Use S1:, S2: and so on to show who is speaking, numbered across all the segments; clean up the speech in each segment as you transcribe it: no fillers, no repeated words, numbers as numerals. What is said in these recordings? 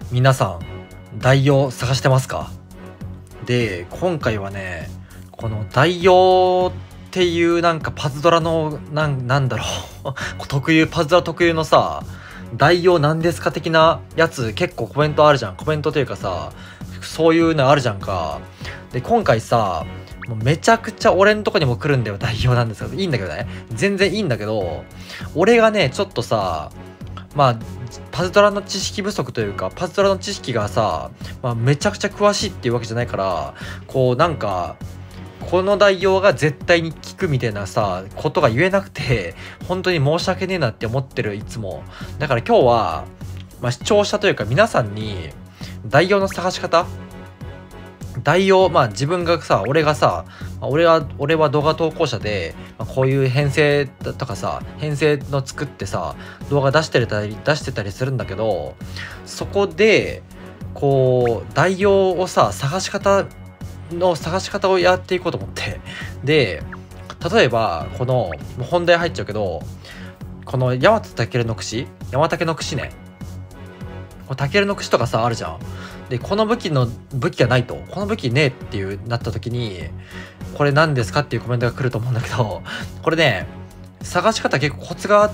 S1: 皆さん代用探してますか？で今回はね、この代用っていうなんかパズドラのなんだろうパズドラ特有のさ、代用なんですか的なやつ結構コメントあるじゃん。コメントというかさ、そういうのあるじゃんか。で今回さ、もうめちゃくちゃ俺んとこにも来るんだよ、代用なんですけど。いいんだけどね、全然いいんだけど、俺がねちょっとさ、まあパズドラの知識不足というか、パズドラの知識がさ、めちゃくちゃ詳しいっていうわけじゃないから、こうなんかこの代用が絶対に効くみたいなさことが言えなくて、本当に申し訳ねえなって思ってる、いつも。だから今日は、視聴者というか皆さんに代用の探し方、代用、自分がさ、俺は動画投稿者で、こういう編成とかさ、編成の作ってさ、動画出してたりするんだけど、そこでこう代用をさ、探し方をやっていこうと思って。で例えばこの、もう本題入っちゃうけど、この山竹の串ね、タケルの串とかさあるじゃん。でこの武器がないと、この武器ねえっていうなった時に、これ何ですかっていうコメントが来ると思うんだけど、これね、探し方結構コツがあって、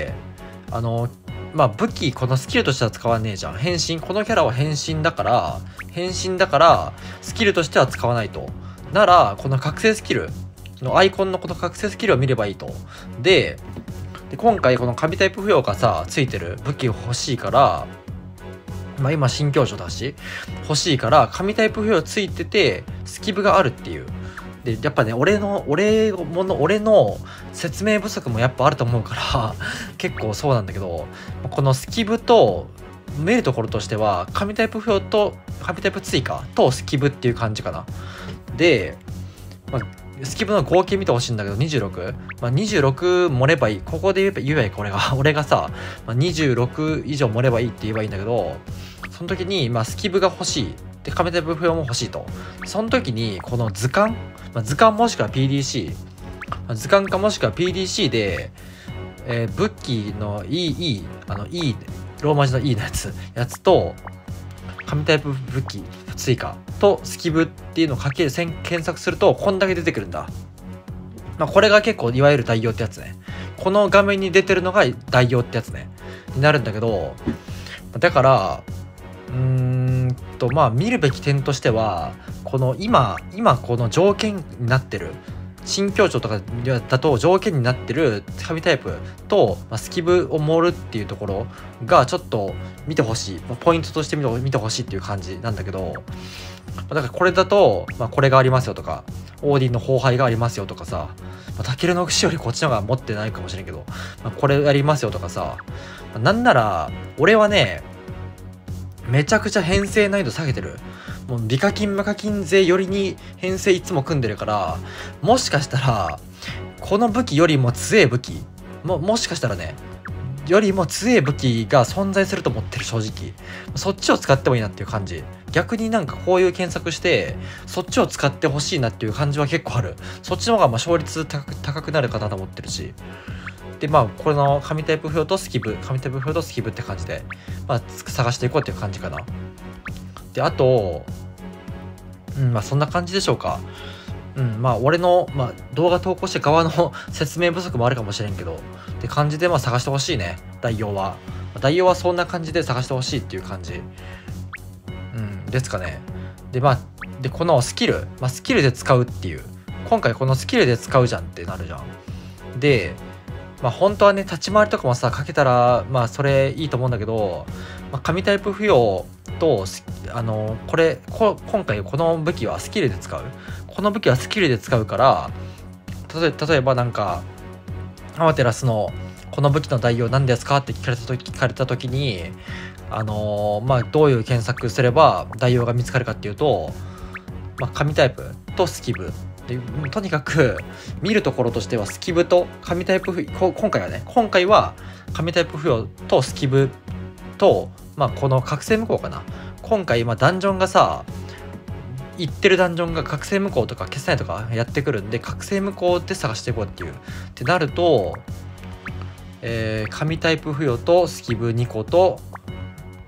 S1: 武器、このスキルとしては使わねえじゃん。変身、このキャラは変身だからスキルとしては使わないと。ならこの覚醒スキルのアイコンのこの覚醒スキルを見ればいいと。で今回この神タイプ不要がさついてる武器欲しいから、今新教場だし欲しいから、神タイプ不要ついててスキブがあるっていう。でやっぱね、俺の説明不足もやっぱあると思うから結構そうなんだけど、このスキブと見るところとしては、神タイプ不要と神タイプ追加とスキブっていう感じかな。で、スキブの合計見てほしいんだけど、26、26盛ればいい。ここで言えばいい。これが俺がさ、26以上盛ればいいって言えばいいんだけど、その時にスキブが欲しいで、神タイプ不要も欲しいと。その時にこの図鑑、図鑑もしくは PDC、図鑑かもしくは PDC で、武器の E ローマ字の E のやつと、神タイプ武器追加とスキブっていうのを検索するとこんだけ出てくるんだ。これが結構いわゆる代用ってやつね。この画面に出てるのが代用ってやつねになるんだけど、だから見るべき点としては、この今この条件になってる新教庁とかだと条件になってる神タイプと、スキブを盛るっていうところがちょっと見てほしい、ポイントとして見てほしいっていう感じなんだけど、だからこれだと、これがありますよとか、オーディンの崩壊がありますよとかさ、タケルの串よりこっちの方が持ってないかもしれんけど、これありますよとかさ、なんなら俺はね、めちゃくちゃ編成難易度下げてる。もう美課金無課金勢よりに編成いつも組んでるから、もしかしたらこの武器よりも強い武器もしかしたらね、よりも強い武器が存在すると思ってる。正直そっちを使ってもいいなっていう感じ。逆になんかこういう検索してそっちを使ってほしいなっていう感じは結構ある。そっちの方が勝率高くなるかなと思ってるし。でこれの神タイプ不要とスキブって感じで、探していこうっていう感じかな。であとそんな感じでしょうか。俺の、動画投稿者側の説明不足もあるかもしれんけどって感じで、探してほしいね。代用はそんな感じで探してほしいっていう感じですかね。でこのスキル、スキルで使うっていう、今回このスキルで使うじゃんってなるじゃん。で本当はね、立ち回りとかもさかけたらそれいいと思うんだけど、神タイプ不要と今回この武器はスキルで使う。この武器はスキルで使うから、例えばなんかアマテラスのこの武器の代用何ですかって聞かれた時に、どういう検索すれば代用が見つかるかっていうと、神タイプとスキブで、とにかく見るところとしてはスキブと神タイプ今回は神タイプ不要とスキブと、この覚醒無効かな。今回ダンジョンがさ、行ってるダンジョンが覚醒無効とか消せないとかやってくるんで、覚醒無効で探していこうってなると、神タイプ不要とスキブ2個と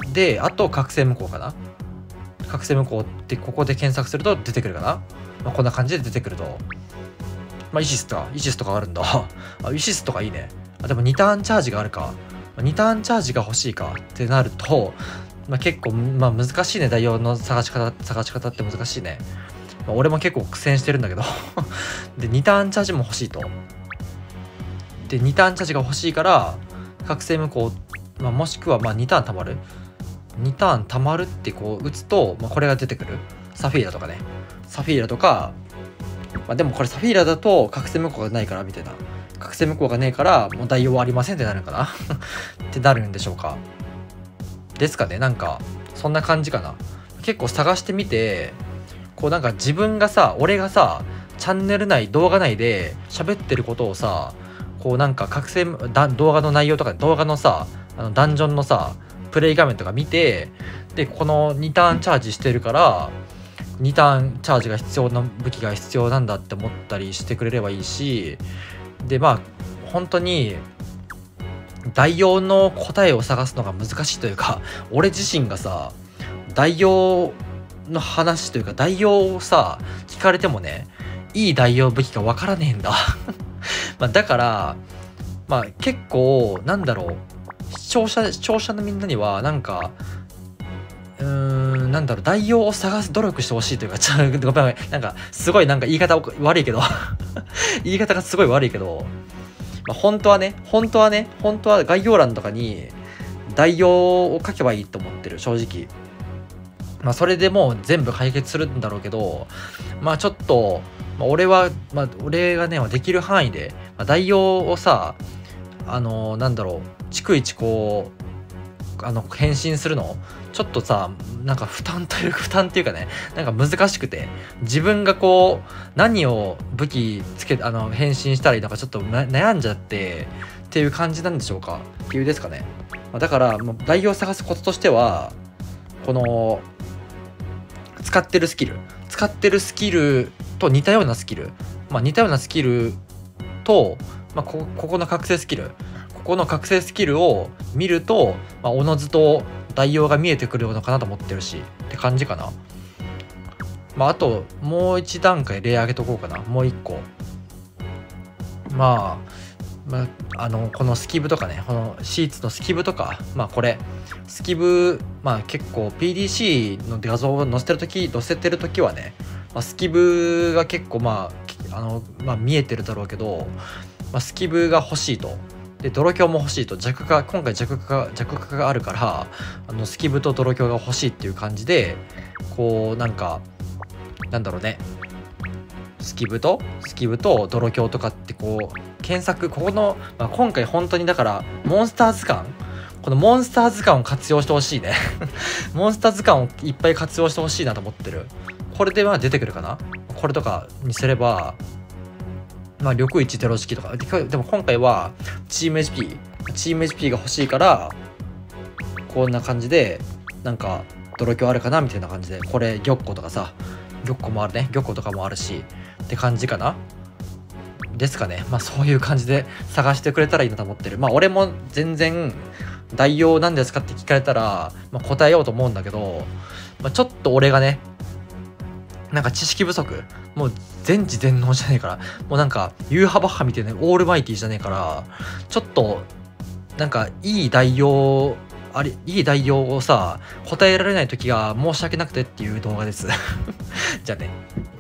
S1: で、あと覚醒無効かな。覚醒無効ってここで検索すると出てくるかな。まあ、こんな感じで出てくると。まあ、イシスとかあるんだ。あ、イシスとかいいね。あ、でも2ターンチャージがあるか。2ターンチャージが欲しいかってなると、まあ、結構、まあ、難しいね。代用の探し方って難しいね。まあ、俺も結構苦戦してるんだけどで、2ターンチャージも欲しいと。で、2ターンチャージが欲しいから、覚醒無効、まあ、もしくはまあ2ターン溜まる。2ターン溜まるってこう打つと、まあ、これが出てくる。サフィーラとかね。サフィーラとか、まあ、でもこれサフィーラだと覚醒無効がないからみたいな。覚醒無効がねえからもう代用はありませんってなるのかなってなるんでしょうか。ですかね。なんかそんな感じかな。結構探してみて、こうなんか自分がさ、俺がさ、チャンネル内動画内で喋ってることをさ、こうなんか動画の内容とか動画のさ、ダンジョンのさプレイ画面とか見て、でこの2ターンチャージしてるから2ターンチャージが必要な武器が必要なんだって思ったりしてくれればいいし、でまあ本当に代用の答えを探すのが難しいというか、俺自身がさ代用の話というか代用をさ聞かれてもね、いい代用武器がわからねえんだまあだからまあ結構なんだろう、視聴者のみんなにはなんかなんだろう、代用を探す努力してほしいというか、ごめん、なんかすごいなんか言い方悪いけど言い方がすごい悪いけど、まあ、本当は概要欄とかに代用を書けばいいと思ってる、正直。まあそれでもう全部解決するんだろうけど、まあちょっと、まあ、俺がねできる範囲で、まあ、代用をさ、なんだろう、逐一こう返信するのちょっとさ、なんか負担っていうかね、なんか難しくて、自分がこう何を武器つけ返信したらいいのかちょっと悩んじゃってっていう感じなんでしょうか。っていうですかね。だからもう代用を探すコツとしては、この使ってるスキルと似たようなスキル、まあ似たようなスキルと、まあ、ここの覚醒スキル、を見ると、まあ、おのずと代用が見えてくるのかなと思ってるしって感じかな。まああともう一段階例上げとこうかな。もう一個、このスキブとかね、このシーツのスキブとか、まあこれスキブ、まあ結構 PDC の画像を載せてる時はね、まあ、スキブが結構見えてるだろうけど、まあ、スキブが欲しいと。で泥鏡も欲しいと。今回弱化があるから、スキブと泥鏡が欲しいっていう感じで、こうなんかなんだろうね、スキブと泥鏡とかってこう検索、ここの、まあ、今回本当にだからモンスター図鑑を活用してほしいねモンスター図鑑をいっぱい活用してほしいなと思ってる。これでまあ出てくるかな。これとかにすれば、まあ緑1テロ式とかでも今回はチーム HP が欲しいから、こんな感じでなんか泥鏡あるかなみたいな感じで、これ玉子とかさ、玉子とかもあるしって感じかなですかね。まあそういう感じで探してくれたらいいなと思ってる。まあ俺も全然代用なんですかって聞かれたら、まあ、答えようと思うんだけど、まあ、ちょっと俺がねなんか知識不足、もう全知全能じゃねえから、もうなんかユーハバッハみたいなオールマイティじゃねえから、ちょっとなんかいい代用をさ答えられない時が申し訳なくてっていう動画ですじゃあね。